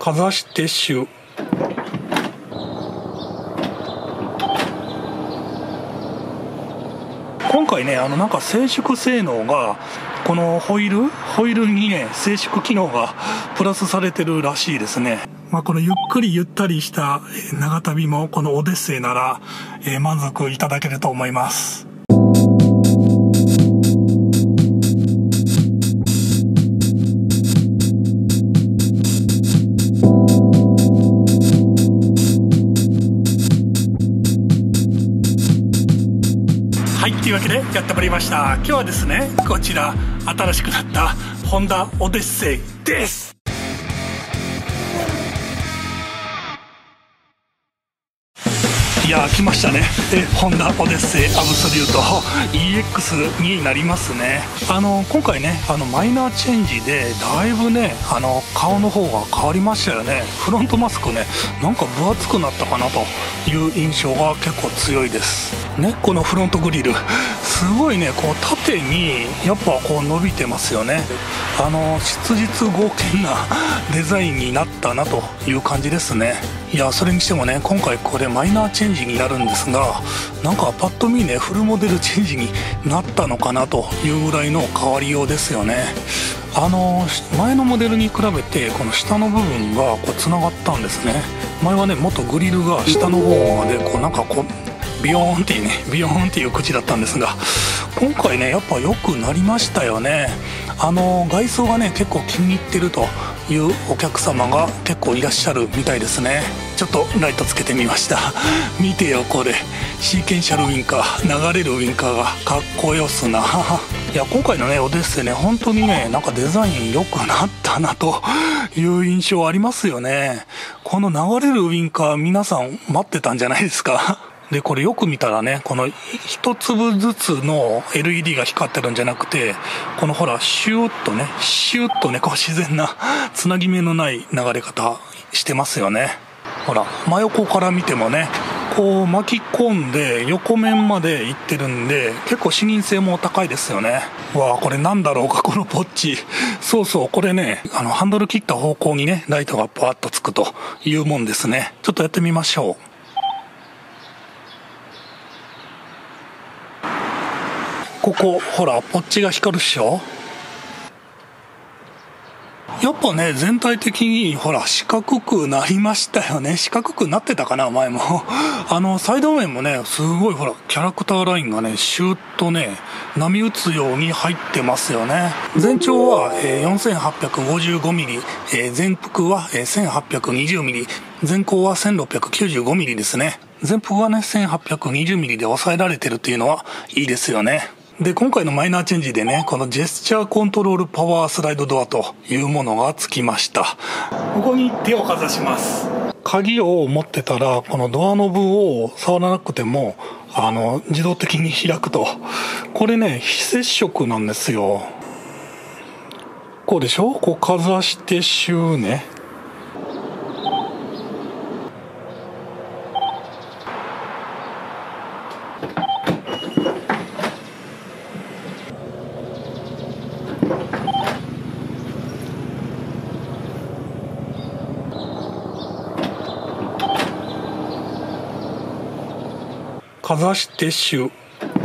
かざして種。今回ね、なんか静粛性能がこのホイールにね、静粛機能がプラスされてるらしいですね。このゆっくりゆったりした長旅もこのオデッセイなら満足いただけると思います。はい、というわけでやってまいりました。今日はですね、こちら新しくなったホンダオデッセイです。いやー、来ましたね。ホンダオデッセイアブソリュート EX になりますね。今回ね、マイナーチェンジでだいぶね、顔の方が変わりましたよね。フロントマスクね、なんか分厚くなったかなという印象が結構強いですね。このフロントグリルすごいね、こう縦にやっぱこう伸びてますよね。質実剛健なデザインになったなという感じですね。いや、それにしてもね、今回これマイナーチェンジになるんですが、なんかパッと見ね、フルモデルチェンジになったのかなというぐらいの変わりようですよね。前のモデルに比べてこの下の部分がこうつながったんですね。前はね、もっとグリルが下の方までこうなんかこうビヨーンっていうね、ビヨーンっていう口だったんですが、今回ね、やっぱ良くなりましたよね。外装がね、結構気に入ってるというお客様が結構いらっしゃるみたいですね。ちょっとライトつけてみました。見てよこれ、シーケンシャルウィンカー、流れるウィンカーがかっこよすな。いや、今回のねオデッセイね、本当にね、なんかデザイン良くなったなという印象ありますよね。この流れるウィンカー、皆さん待ってたんじゃないですか。で、これよく見たらね、この一粒ずつの LED が光ってるんじゃなくて、このほらシューッとね、こう自然なつなぎ目のない流れ方してますよね。ほら、真横から見てもね、こう巻き込んで横面まで行ってるんで、結構視認性も高いですよね。わあ、これなんだろうか、このポッチ。そうそう、これね、ハンドル切った方向にね、ライトがパワッとつくというもんですね。ちょっとやってみましょう。ここほら、ポッチが光るっしょ。やっぱね、全体的にほら四角くなりましたよね。四角くなってたかな、前も。サイド面もね、すごいほらキャラクターラインがね、シューッとね、波打つように入ってますよね。全長は 4855mm、全幅は 1820mm、全高は 1695mm ですね。全幅はね 1820mm で抑えられてるっていうのはいいですよね。で、今回のマイナーチェンジでね、このジェスチャーコントロールパワースライドドアというものがつきました。ここに手をかざします。鍵を持ってたら、このドアノブを触らなくても自動的に開くと。これね、非接触なんですよ。こうでしょ、こうかざしてシューね。かざしてシュ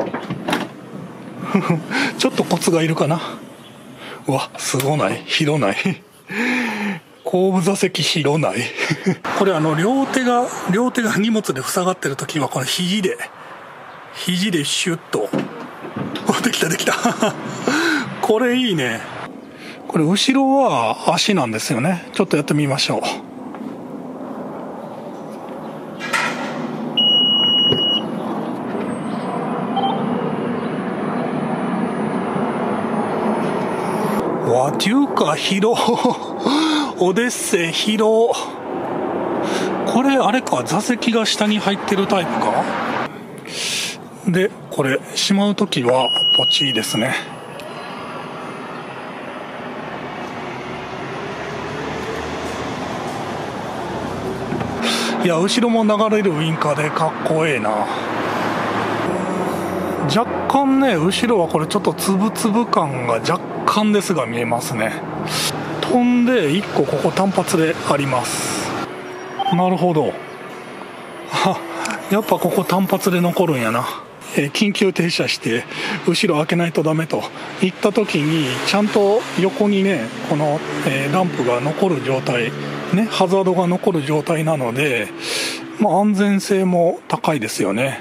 ちょっとコツがいるかな。うわ、すごない、広ない後部座席広ないこれ両手が荷物で塞がってる時はこの肘でシュッとできたできたこれいいね。これ後ろは足なんですよね。ちょっとやってみましょう。わ、っていうか広オデッセイ広。これあれか、座席が下に入ってるタイプか。で、これしまうときはポチですね。いや、後ろも流れるウインカーでかっこええな。若干ね、後ろはこれちょっとつぶつぶ感が若干ですが見えますね。 飛んで1個ここ単発であります。なるほど。やっぱここ単発で残るんやな。緊急停車して後ろ開けないとダメといった時にちゃんと横にねこの、ランプが残る状態ね、ハザードが残る状態なので、安全性も高いですよね。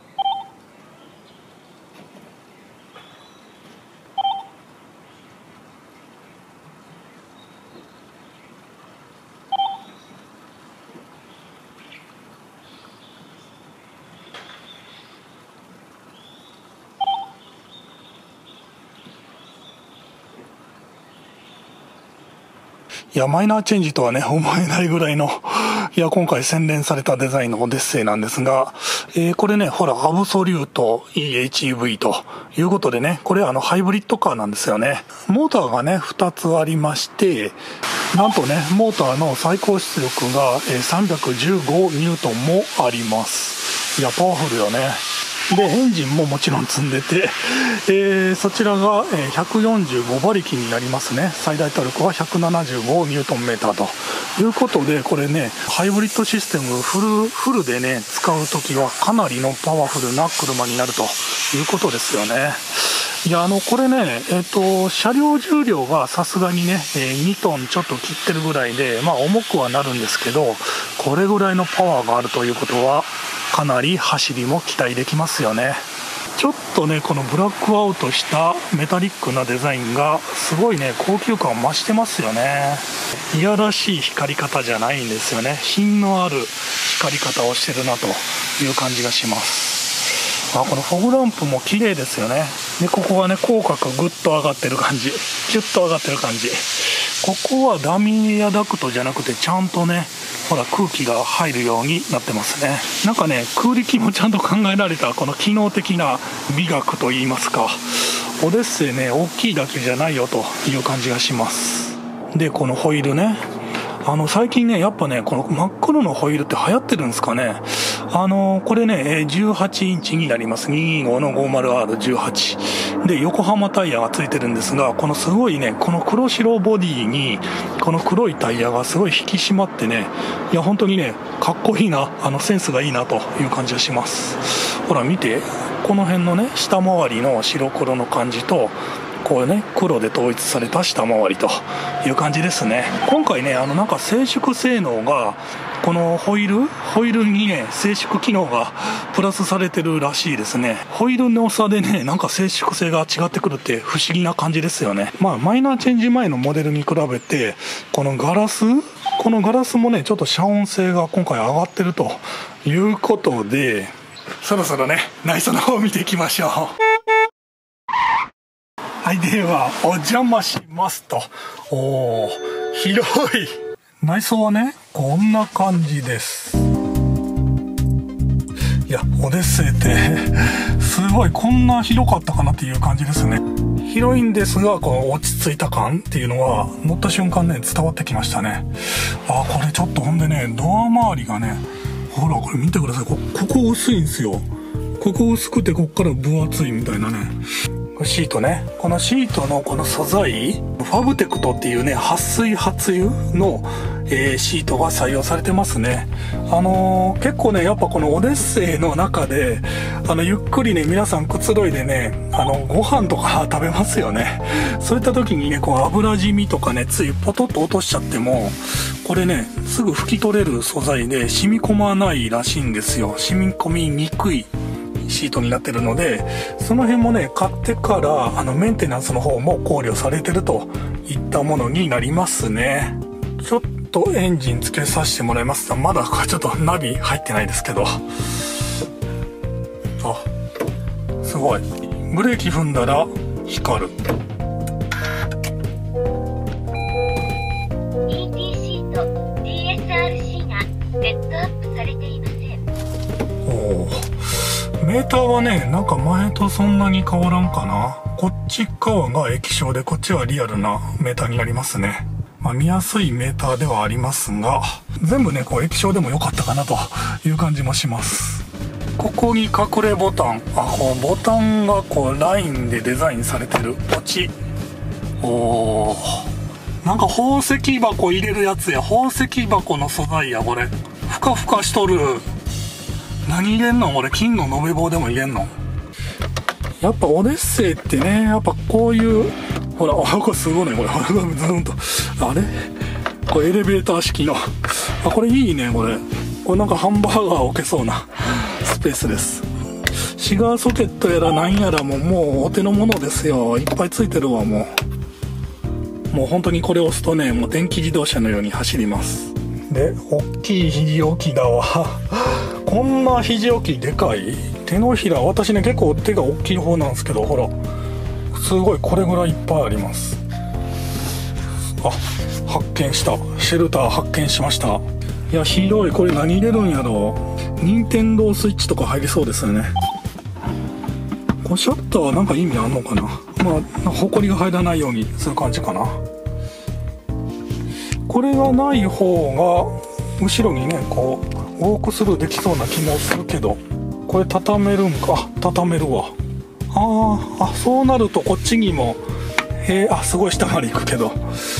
いや、マイナーチェンジとはね、思えないぐらいの、いや、今回洗練されたデザインのオデッセイなんですが、これね、ほら、アブソリュート EHEV ということでね、これハイブリッドカーなんですよね。モーターがね、2つありまして、なんとね、モーターの最高出力が315ニュートンもあります。いや、パワフルよね。で、エンジンももちろん積んでて、そちらが145馬力になりますね。最大トルクは175ニュートンメーターということで、これね、ハイブリッドシステムフルでね、使うときはかなりのパワフルな車になるということですよね。いや、これね、車両重量がさすがにね、2トンちょっと切ってるぐらいで、重くはなるんですけど、これぐらいのパワーがあるということは、かなり走りも期待できますよね。ちょっとね、このブラックアウトしたメタリックなデザインがすごいね、高級感を増してますよね。いやらしい光り方じゃないんですよね。品のある光り方をしてるなという感じがします。このフォグランプも綺麗ですよね。で、ここがね、口角ぐっと上がってる感じ、キュッと上がってる感じ。ここはダミーエアダクトじゃなくて、ちゃんとね、ほら空気が入るようになってますね。なんかね、空力もちゃんと考えられたこの機能的な美学といいますか、オデッセイね、大きいだけじゃないよという感じがします。で、このホイールね、最近ね、やっぱね、この真っ黒のホイールって流行ってるんですかね。これね、18インチになります。225の 50R18。で、横浜タイヤがついてるんですが、このすごいね、この黒白ボディに、この黒いタイヤがすごい引き締まってね、いや、本当にね、かっこいいな、センスがいいなという感じがします。ほら、見て、この辺のね、下回りの白黒の感じと、こうね、黒で統一された下回りという感じですね。今回ね、なんか静粛性能が、このホイールにね、静粛機能がプラスされてるらしいですね。ホイールの差でね、なんか静粛性が違ってくるって不思議な感じですよね。マイナーチェンジ前のモデルに比べて、このガラスもね、ちょっと遮音性が今回上がってるということで、そろそろね、内装の方を見ていきましょう。はい、では、お邪魔しますと。広い。内装はね、こんな感じです。いや、オデッセイって、すごい、こんな広かったかなっていう感じですね。広いんですが、この落ち着いた感っていうのは、乗った瞬間ね、伝わってきましたね。これちょっとほんでね、ドア周りがね、ほら、これ見てください。ここ薄いんですよ。ここ薄くて、こっから分厚いみたいなね。シートね、このシートのこの素材、ファブテクトっていうね、撥水撥油の、シートが採用されてますね。結構ね、やっぱこのオデッセイの中で、ゆっくりね、皆さんくつろいでね、ご飯とか食べますよね。そういった時にね、こう油染みとかね、ついポトッと落としちゃっても、これね、すぐ拭き取れる素材で染み込まないらしいんですよ。染み込みにくいシートになってるので、その辺もね、買ってからメンテナンスの方も考慮されてるといったものになりますね。ちょっとエンジンつけさせてもらいます。まだちょっとナビ入ってないですけど、すごい。ブレーキ踏んだら光る。 ETC と DSRC がセットアップされていません。 メーターはね、なんか前とそんなに変わらんかな。こっち側が液晶で、こっちはリアルなメーターになりますね。見やすいメーターではありますが、全部ね、こう液晶でも良かったかなという感じもします。ここに隠れボタン。こうボタンがこうラインでデザインされてる。ポチ。 なんか宝石箱入れるやつや。宝石箱の素材やこれ。ふかふかしとる。何入れんのこれ。金の延べ棒でも入れんの？やっぱオデッセイってね、やっぱこういうほら、これすごいねこれ。ズーンとあれこれエレベーター式のこれいいねこれ。これなんかハンバーガー置けそうなスペースです。シガーソケットやらなんやらももうお手の物ですよ。いっぱいついてるわ。もう本当にこれ押すとね、もう電気自動車のように走ります。で、大きい肘置きだわ。こんな肘置きでかい？手のひら、私ね結構手が大きい方なんですけど、ほらすごいこれぐらいいっぱいあります。あ、発見した。シェルター発見しました。いや広い。これ何入れるんやろう。任天堂スイッチとか入りそうですよね。このシャッターはなんか意味あんのかな。まあホコリが入らないようにする感じかな。これがない方が後ろにねこうウォークスルーできそうな気もするけど、これ畳めるんか。畳めるわ。そうなるとこっちにもすごい下まで行くけど、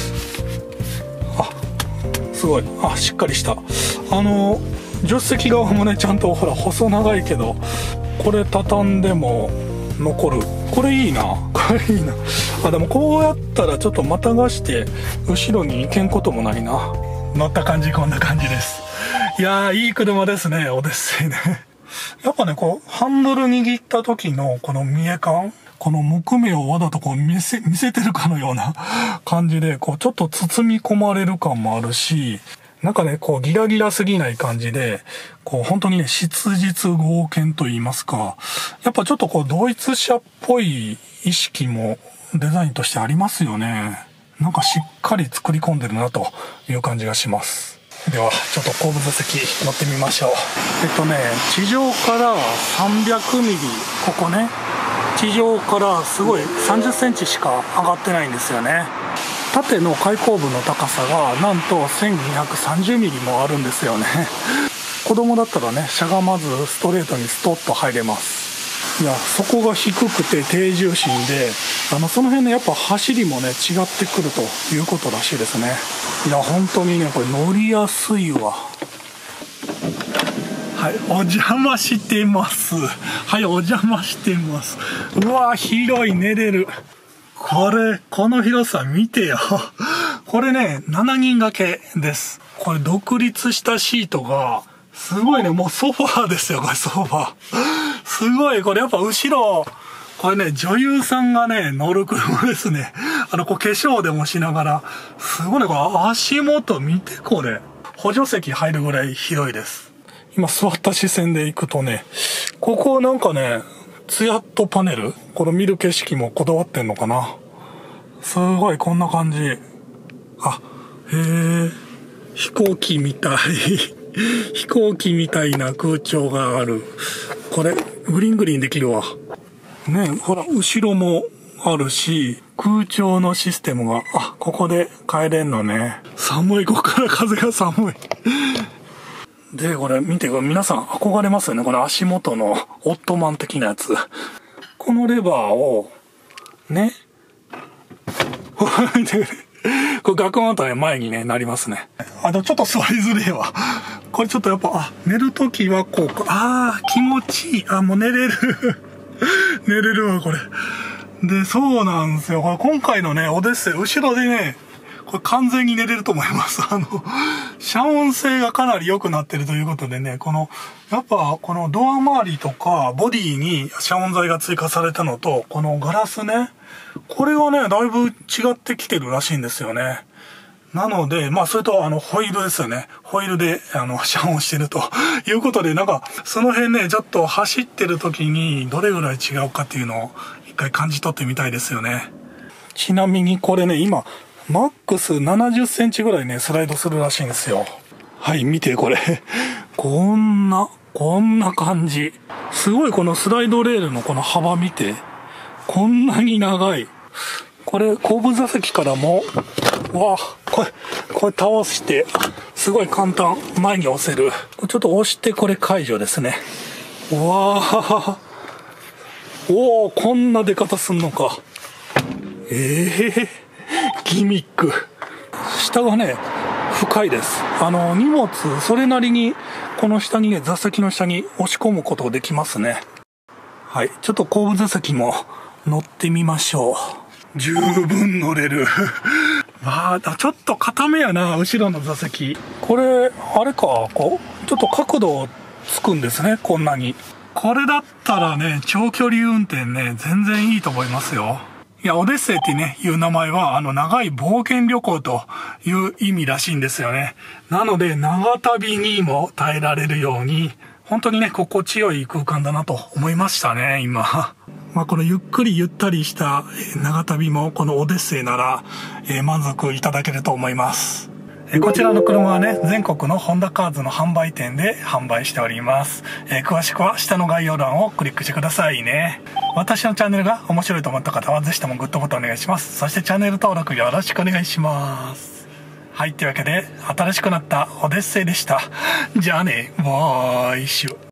すごいしっかりした。助手席側もねちゃんとほら細長いけど、これ畳んでも残る。これいいな。これいいな。でもこうやったらちょっとまたがして後ろに行けんこともないな。乗った感じこんな感じです。いやーいい車ですね、オデッセイね。やっぱねこうハンドル握った時のこの見え感、この木目をわざとこう見せてるかのような感じで、こうちょっと包み込まれる感もあるし、なんかねこうギラギラすぎない感じで、こう本当にね質実剛健と言いますか、やっぱちょっとこうドイツ車っぽい意識もデザインとしてありますよね。なんかしっかり作り込んでるなという感じがします。ではちょっと後部座席乗ってみましょう。地上から300ミリ、ここね地上からすごい30センチしか上がってないんですよね。縦の開口部の高さがなんと1230ミリもあるんですよね。子供だったらねしゃがまずストレートにストッと入れます。いやそこが低くて低重心で、その辺ねやっぱ走りもね違ってくるということらしいですね。いや本当にねこれ乗りやすいわ。はい、お邪魔してます。はい、お邪魔してます。うわ広い。寝れる。この広さ見てよ。これね7人掛けです。これ独立したシートがすごいね。もうソファーですよ。これソファーすごい。これやっぱ後ろこれね女優さんがね乗る車ですね。こう化粧でもしながら、すごいね。これ足元見て。これ補助席入るぐらい広いです。今座った視線で行くとね、ここなんかねツヤッとパネル、この見る景色もこだわってんのかな。すごいこんな感じ。飛行機みたい飛行機みたいな空調がある。これグリーングリーンできるわね。ほら後ろもあるし、空調のシステムがここで変えれんのね。寒い。ここから風が寒いでこれ見て、これ皆さん憧れますよね。この足元のオットマン的なやつ。このレバーをね見てこれガクンとね前にねなりますね。でもちょっと座りづれえわ。これちょっとやっぱ寝るときはこうか。気持ちいい。もう寝れる寝れるわこれで。そうなんですよ。これ今回のねオデッセイ後ろでねこれ完全に寝れると思います。遮音性がかなり良くなってるということでね、やっぱこのドア周りとかボディに遮音材が追加されたのと、このガラスね、これがねだいぶ違ってきてるらしいんですよね。なのでそれとホイールですよね。ホイールで遮音してるということで、なんかその辺ねちょっと走ってる時にどれぐらい違うかっていうのを一回感じ取ってみたいですよね。ちなみにこれね今マックス70センチぐらいねスライドするらしいんですよ。はい、見てこれこんな感じ。すごい。このスライドレールのこの幅見て、こんなに長い。これ後部座席からもこれ倒してすごい簡単、前に押せる。ちょっと押してこれ解除ですね。こんな出方すんのか。ギミック。 下がね深いです。荷物それなりにこの下にね、座席の下に押し込むことができますね。はい、ちょっと後部座席も乗ってみましょう。十分乗れるまあちょっと固めやな、後ろの座席。これあれか、こうちょっと角度つくんですね、こんなに。これだったらね、長距離運転ね、全然いいと思いますよ。いや、オデッセイってね、いう名前は、長い冒険旅行という意味らしいんですよね。なので、長旅にも耐えられるように、本当にね、心地よい空間だなと思いましたね、今。まあ、このゆっくりゆったりした長旅も、このオデッセイなら、満足いただけると思います。こちらの車はね、全国のホンダカーズの販売店で販売しております。詳しくは下の概要欄をクリックしてくださいね。私のチャンネルが面白いと思った方はぜひともグッドボタンお願いします。そしてチャンネル登録よろしくお願いします。はい、というわけで新しくなったオデッセイでした。じゃあね、バイシュ。